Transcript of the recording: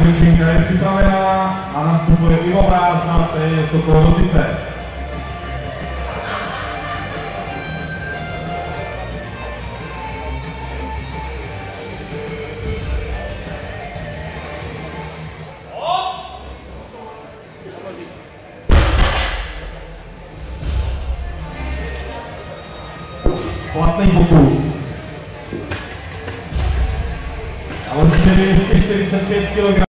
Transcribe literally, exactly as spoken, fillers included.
Ličinka je připravená a nastupuje Ivo Prázdna, to je Sokol Rosice. Platný pokus. A on dvě stě čtyřicet pět kilogramů.